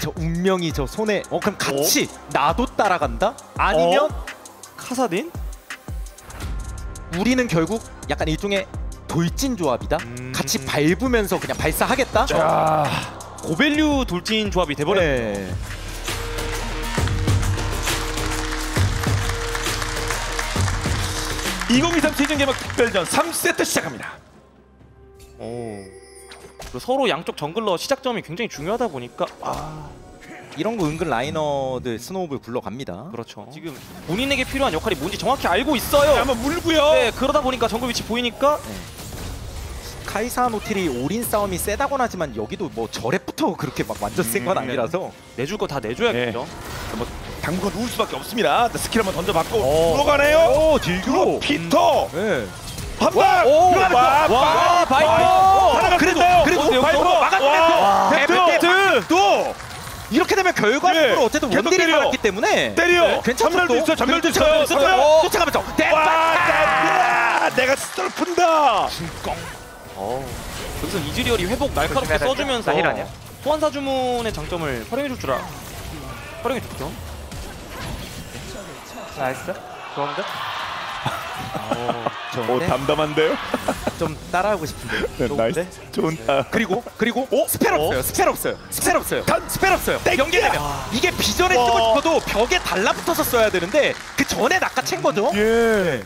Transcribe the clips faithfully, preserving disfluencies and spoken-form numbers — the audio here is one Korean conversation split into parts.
저 운명이 저 손에 어 그럼 같이 어? 나도 따라간다? 아니면 어? 카사딘? 우리는 결국 약간 일종의 돌진 조합이다? 음... 같이 밟으면서 그냥 발사하겠다? 자, 고밸류 돌진 조합이 돼버렸네. 네. 이천이십삼 시즌 개막 특별전 삼 세트 시작합니다. 오. 서로 양쪽 정글러 시작점이 굉장히 중요하다 보니까 아... 이런 거 은근 라이너들 스노우볼 굴러갑니다. 그렇죠. 지금 본인에게 필요한 역할이 뭔지 정확히 알고 있어요. 네, 한번 물고요. 네, 그러다 보니까 정글 위치 보이니까 네. 카이사 노틸이 올인 싸움이 세다곤 하지만 여기도 뭐 저랩부터 그렇게 막 완전 센 건 아니라서 내줄 거 다 내줘야겠죠. 네. 뭐 당구가 누울 수밖에 없습니다. 스킬 한번 던져봤고 들어가네요. 오, 딜교 피터. 네. 한 방! 들어가면서! 와, 바이퍼! 하나가 그래도 그래도 바이퍼! 막았는데 데프트! 또! 이렇게 되면 결과적으로 네. 어쨌든 원딜이 살았기 때문에 때려! 괜찮죠. 전멸도 있어요. 전멸도 있어요. 쫓아가면서 와! 내가 스톱을 푼다! 진공! 어. 여기서 이즈리얼이 회복 날카롭게 써주면서 소환사 주문의 장점을 활용해줄 줄 알아. 활용해줬죠. 나이스. 좋은데? 오, 오 담담한데요? 좀 따라하고 싶은데. 네, 나이스. 좋은다. 그리고 그리고 오 스펠 없어요. 스펠 없어요. 스펠 없어요. 단 스펠 없어요. 연계되면 이게 비전에 쓰고 싶어도 벽에 달라붙어서 써야 되는데 그 전에 낚아챈 거죠. 예.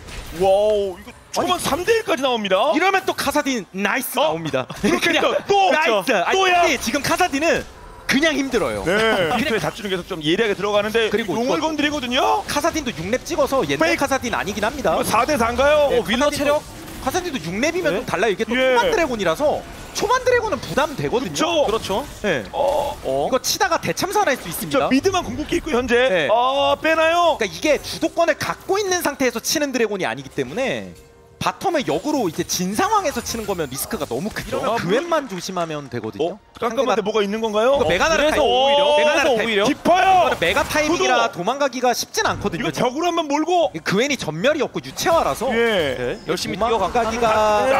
와우 이거 초반 삼 대 일까지 나옵니다. 이러면 또 카사딘 나이스 어? 나옵니다. 그렇게 또 또 나이스. 또야. 아니, 지금 카사딘은 그냥 힘들어요. 네. 피터의 잡주는 계속 좀 예리하게 들어가는데 그리고 용을 건드리거든요. 카사딘도 육 렙 찍어서 옛날 페이크. 카사딘 아니긴 합니다. 사 대 사인가요? 네, 어, 윈너 체력 카사딘도 육 렙이면 네? 좀 달라요. 이게 또 예. 초반 드래곤이라서 초반 드래곤은 부담되거든요. 그쵸? 그렇죠. 네. 어, 어. 이거 치다가 대참사할 수 있습니다. 저 미드만 궁극기 있고 현재 네. 아 빼나요? 그러니까 이게 주도권을 갖고 있는 상태에서 치는 드래곤이 아니기 때문에 바텀을 역으로 이제 진 상황에서 치는 거면 리스크가 너무 크죠. 이러면 그웬만 조심하면 되거든요. 어? 깜깜한데 뭐가 있는 건가요? 메가나르 타임 오히려 메가나르 오히려 깊어요. 메가 타이밍이라 도망가기가 쉽진 않거든요. 이거 벽으로 한번 몰고 그웬이 전멸이 없고 유채화라서 예. 네. 열심히 도망가기가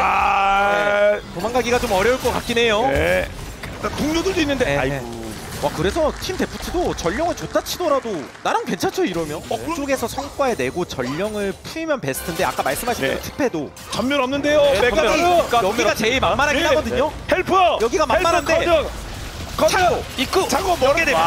아 네. 도망가기가 좀 어려울 것 같긴 해요. 네. 동료들도 있는데 네. 아이고. 와 그래서 팀 데프트도 전령을 줬다 치더라도 나랑 괜찮죠 이러면? 어, 그쪽에서 성과에 내고 전령을 풀면 베스트인데 아까 말씀하신 대로 네. 특패도 전멸 없는데요. 네, 메가나르 여기가, 여기가 제일 만만하긴 네. 하거든요. 헬퍼! 여기가 만만한데 차고! 입구! 차고 먹게 되면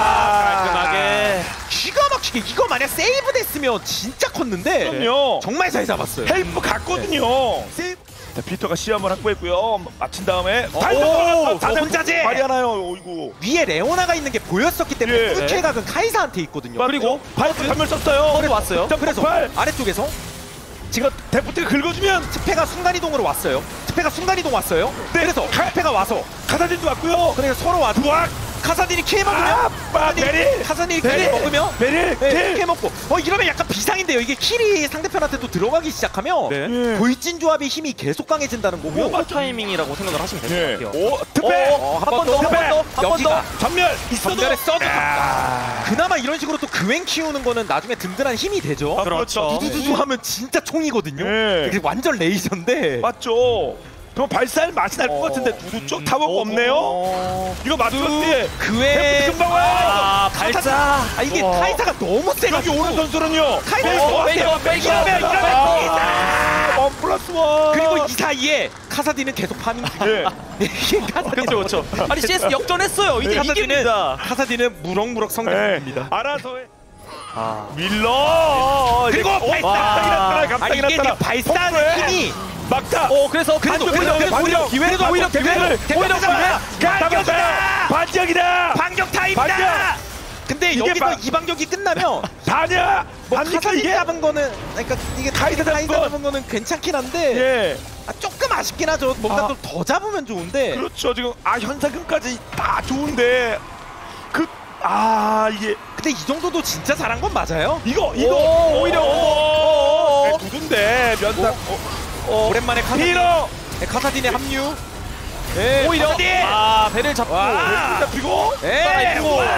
깔끔하게 기가 막히게 이거 만약 세이브 됐으면 진짜 컸는데 그럼요. 정말 잘 잡았어요. 헬프 갔거든요. 네. 세이브. 자, 피터가 시험을 확보했고요. 마친 다음에 오, 혼자제 발휘하나요? 어이구. 위에 레오나가 있는 게 보였었기 때문에 예. 풀킬각은 카이사한테 있거든요. 그리고 발프 전멸 썼어요. 허리 왔어요. 그래서 발. 아래쪽에서 지금 데프트가 긁어주면 특패가 순간이동으로 왔어요. 특패가 순간이동 왔어요. 네. 그래서 특패가 와서 카사딘도 왔고요. 그래서 서로 와서 우악! 카사딘이 킬 먹으면 아, 베릴! 카사딘이 킬 먹으면 베릴! 네, 킬 먹고 어 이러면 약간 비상인데요. 이게 킬이 상대편한테 또 들어가기 시작하면 네. 돌진 조합의 힘이 계속 강해진다는 거고 오버 타이밍이라고 생각을 하시면 될 것 같아요. 오, 특패! 한 번 더, 한 번 더, 한 번 더 전멸! 있어도! 전멸에 써도 그나마 이런 식으로 또 그웬 키우는 거는 나중에 든든한 힘이 되죠. 아, 그렇죠. 두두두두 하면 진짜 총이거든요. 네. 이게 완전 레이저인데 맞죠. 그럼 발사할 맛이 날 것 어. 같은데 두두 쪽 타워가 없네요. 어. 이거 맞췄지? 그웬 금방 와요. 아, 발사! 아 이게 우와. 카이사가 너무 세가지고 여기 오는 선수는요. 카이사 어, 빼겨, 빼겨, 이러면 빼겨. 이러면 아, 원 플러스 원. 그리고 이 사이에 카사딘은 계속 파밍 중이에요. 이게 카사딘 그렇죠, 그렇죠. 아니 씨에스 역전했어요. 이제 카사딘은 이깁니다. 카사딘은 무럭무럭 성장합니다. 알아서 해. 아. 밀러. 그리고 발사! 갑자기 나타나. 갑자기 아니 이게 나타나. 발사하는 힘이 막타. 어 그래서 그래도 반격, 그래도 반격, 오히려 기회를 그래도 오히려 기회를 오히려 기회. 반격이다! 반격이다. 반격 타임이다! 반격! 근데 이게 여기서 바- 이 반격이 끝나면 다냐? 뭐 반니까 카사딘 이게? 잡은 거는 그러니까 이게 카이사 카이사 잡은 건- 잡은 거는 괜찮긴 한데 예. 아, 조금 아쉽긴 하죠. 뭔가 아. 좀 더 잡으면 좋은데 그렇죠. 지금 아 현상금까지 다 좋은데 그 아 이게 근데 이 정도도 진짜 잘한 건 맞아요. 이거 이거 오, 오히려 오, 네, 두둔데 면상 어, 오랜만에 카사딘, 피러 네, 카사딘의 합류. 네, 오히려 카사딘! 아 배를 잡고 와. 잡히고 네, 그리고 와.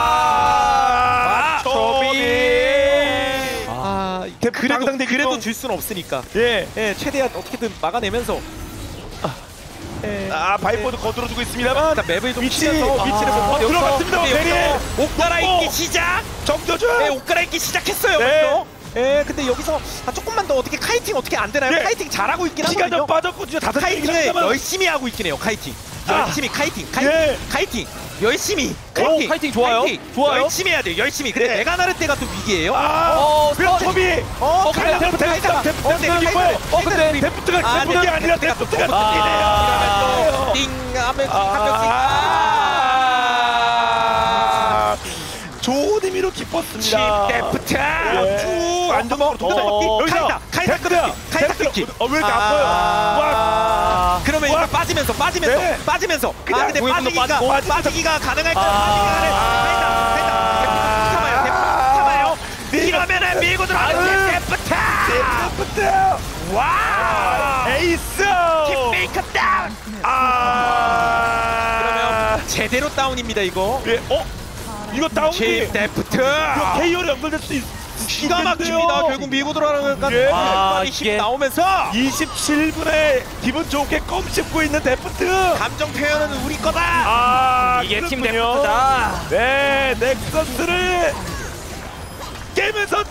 와 초비. 아, 아, 대표 그래도 당당대기 그래도 뻥. 줄 수는 없으니까. 예. 예, 최대한 어떻게든 막아내면서 네. 아 바이퍼도 거들어주고 있습니다만 일단 맵을 좀 위치 치면서 위치를 아, 못 들어갔습니다. 근데 베리 여기서 옷 갈아입기 어. 시작. 정겨줘. 네, 옷 갈아입기 시작했어요. 네. 벌써. 예, 근데 여기서 아, 조금만 더 어떻게 카이팅 어떻게 안 되나요? 네. 카이팅 잘하고 있긴 피가 좀 하거든요. 빠졌고 진짜 다섯 카이팅을 열심히 하고 있긴 해요. 카이팅. 아. 열심히 카이팅. 카이팅. 예. 카이팅. 열심히. 오, 카이팅 좋아요. 좋아요. 열심히 해야 돼요. 열심히. 근데 네. 메가나르 때가 또 위기예요. 아, 어, 그렇죠. 소비. 어, 어, 근데 데프트 데프트 데프트 어, 네, 데프트 카이팅. 어, 근데 카이팅. 데프트가 아, 데프트가 네, 아니라 데프트가 데프트가 또 아, 띵 하면 아, 한 명씩. 아, 좋은 의미로 기뻤습니다. 데프트. 예. 쭉 안전망으로 어, 여기서 카이사. 카이사 데프트, 끊기. 카이사 데프트. 끊기. 어, 왜 이렇게 아파요? 와, 아, 그러면 와. 이거 빠지면서 빠지면서 네. 빠지면서 그냥 아 근데 공격도 빠지기가 빠지고. 빠지기가 가능할까요? 아. 빠지기가 가능. 참아요. 데프트 참아요. 이러면은 밀고 들어가는 데프트. 데프트. 와. 에이스. 킥메이커 다운. 아. 그러면 제대로 다운입니다 이거. 예, 어? 이거 다운이 킥 데프트. 이거 케이오로 연결될 수 있. 기가 막힙니다. 결국 밀고 들어가는 예. 아, 힘이 이게- 나오면서 이십칠 분에 기분 좋게 껌 씹고 있는 데프트. 감정 표현은 우리 거다. 아, 이게 팀 그렇군요. 데프트다. 네, 넥서스를 깨면서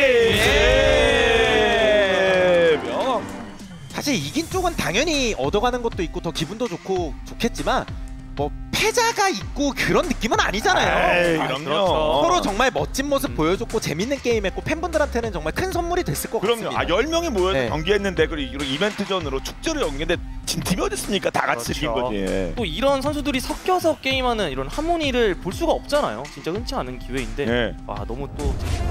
예. 치. 사실 이긴 쪽은 당연히 얻어가는 것도 있고 더 기분도 좋고 좋겠지만 뭐 패자가 있고 그런 느낌은 아니잖아요. 에이, 아, 그럼요. 그렇죠. 서로 정말 멋진 모습 음. 보여줬고 재밌는 게임했고 팬분들한테는 정말 큰 선물이 됐을 것 그럼요. 같습니다. 아, 열 명이 모여서 네. 경기했는데 그리고 이벤트전으로 축제를 연기했는데 진 팀이 어디 있습니까? 다 같이 그렇죠. 이긴 거지. 또 이런 선수들이 섞여서 게임하는 이런 하모니를 볼 수가 없잖아요. 진짜 흔치 않은 기회인데 네. 와 너무 또